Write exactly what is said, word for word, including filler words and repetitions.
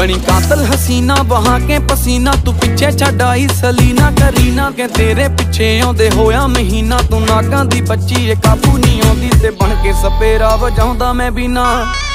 बनी कातल हसीना बहा के पसीना, तू पिछे छड्ड आई सलीना करीना के तेरे पिछे आउंदे होया महीना। तू नागां दी बच्ची ए काबू नहीं आउंदी ते बन के सपेरा वजाउंदा मैं बिना।